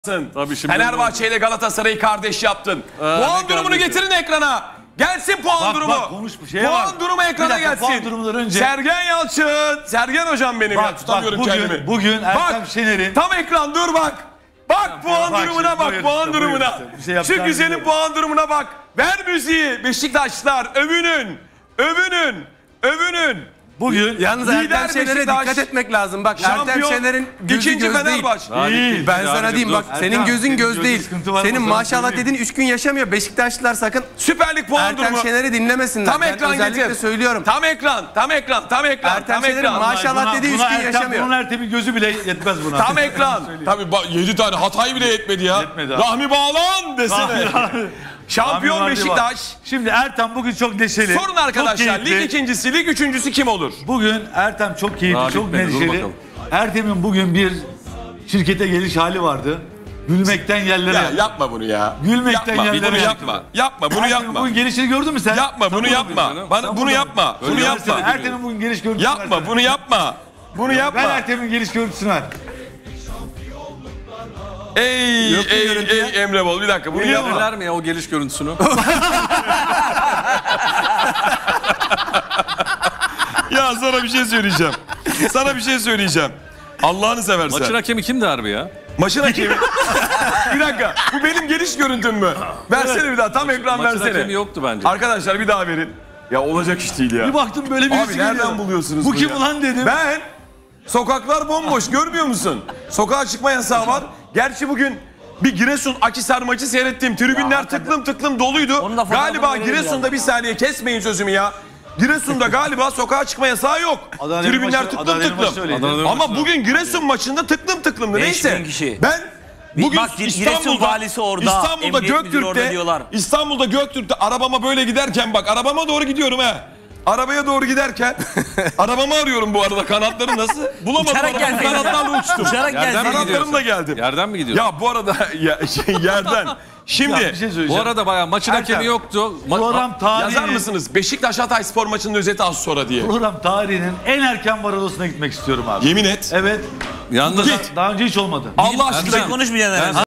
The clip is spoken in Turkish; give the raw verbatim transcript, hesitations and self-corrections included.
Tabii şimdi Fenerbahçe ile Galatasaray'ı kardeş yaptın. Ee, puan ne durumunu kardeşi? getirin ekrana. Gelsin puan Bak, durumu. bak, konuş bir şeye puan bak. durumu ekrana Bir dakika, gelsin. puan durumudan önce- Sergen Yalçın. Sergen hocam benim Bak, ya tutamıyorum bak, bugün- kendimi. bugün Ertem Bak, Şener'in- Tam ekran dur bak. Bak puan bak durumuna şimdi, bak buyur puan işte, buyur durumuna. işte. Bir şey Şu yapacağını güzelin biliyorum. puan durumuna bak. Ver müziği Beşiktaşlar övünün. Övünün. Övünün. Bugün Yalnız Lider Ertem Şener'e Beşiktaş, dikkat etmek lazım. Bak Ertem şampiyon, Şener'in gözü ikinci göz değil. Fenerbahçe. değil. Ben sana Ertem, diyeyim dur. bak Ertem, senin gözün senin göz gözün değil. sıkıntı var mı Senin sana maşallah söyleyeyim. dediğin üç gün yaşamıyor. Beşiktaşlılar sakın Süper Lig puan Ertem durumu. Şener'i dinlemesinler. Tam Ben ekran özellikle getir. söylüyorum. Tam ekran, tam ekran, tam ekran, Ertem tam Şener'in ekran. maaş- Maşallah dediği üç gün Ertem, yaşamıyor. Bunun Ertem'in gözü bile yetmez buna. Tam ekran. Tabii yedi tane Hatay bile yetmedi ya. Yetmedi abi. Rahmi Bağlan desene. Şampiyon Rahmi Vardy var. Beşiktaş. Şimdi Ertem bugün çok neşeli. Sorun arkadaşlar. çok keyifli. Lig ikincisi, lig üçüncüsü kim olur? Bugün Ertem çok keyifli, Daha çok bitmedi, dur neşeli. bakalım. Ertem'in bugün bir şirkete geliş hali vardı. Gülmekten yerlere. Ya yapma bunu ya. Gülmekten yapma, yerlere bunu yaktı. yapma. Yapma, bunu Ertem'in yapma. bugün gelişini gördün mü sen? Yapma, bunu yapma. Bana bunu yapma. Bunu yapma. Ertem'in bugün geliş görüntüsünü Yapma, versene. bunu yapma. Bunu Ben yapma. Ertem'in geliş görüntüsünü ver. Ey, Yok mu ey, görüntü ya? ey Emre Bol bir dakika bunu Biliyor yapma. Verirler mi ya o geliş görüntüsünü? Ya sana bir şey söyleyeceğim. Sana bir şey söyleyeceğim. Allah'ını seversen. Maçın hakemi kimdi harbi ya? Maçın hakemi. Bir dakika. Bu benim geliş görüntüm mü? Versene bir daha. Tam ekran Maçın versene. hakemi yoktu bence. Arkadaşlar bir daha verin. Ya olacak iş değil ya. Bir baktım böyle bir Abi nereden buluyorsunuz Bu bunu kim ya? ulan dedim. Ben sokaklar bomboş görmüyor musun? Sokağa çıkma yasağı var. Gerçi bugün bir Giresun Akhisar maçı seyrettim. Tribünler tıklım tıklım doluydu. Galiba Giresun'da bir saniye kesmeyin sözümü ya. Giresun'da galiba sokağa çıkma yasağı yok. Adana'nın Tribünler maçı- tıklım Adana'nın maçı tıklım. öyleydi. Adana'nın Ama maçı- bugün Giresun maçında tıklım tıklımdı. beş Neyse. bin kişi. Ben bugün Bak, Giresun İstanbul'da, valisi orada, İstanbul'da emniyet müdürü Göktürk'te, orada diyorlar. İstanbul'da Göktürk'te arabama böyle giderken bak arabama doğru gidiyorum ha. Arabaya doğru giderken arabamı arıyorum bu arada kanatları nasıl? Bulamadım Uçarak arabamı gelseydin. kanatlarla uçtum. Uçarak Yerden mi gelseydin. gidiyorsun? Kanatlarımla geldim. Yerden mi gidiyorsun? Ya bu arada ya, şey, yerden. Şimdi Ya bir şey Bu söyleyeceğim. arada bayağı maçın Ertem, hakemi yoktu. Ma- Program tarihinin, yazar mısınız Beşiktaş Hatay Spor maçının özeti az sonra diye. program tarihinin en erken varadosuna gitmek istiyorum abi. Yemin et. Evet. Yalnız Daha önce hiç olmadı. Allah aşkına Ertem, Konuşmayacaksın. ben